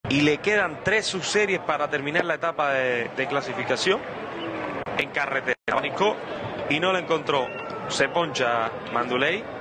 y le quedan 3 subseries para terminar la etapa de clasificación en carretera. Abanicó y no lo encontró. Se poncha Manduley.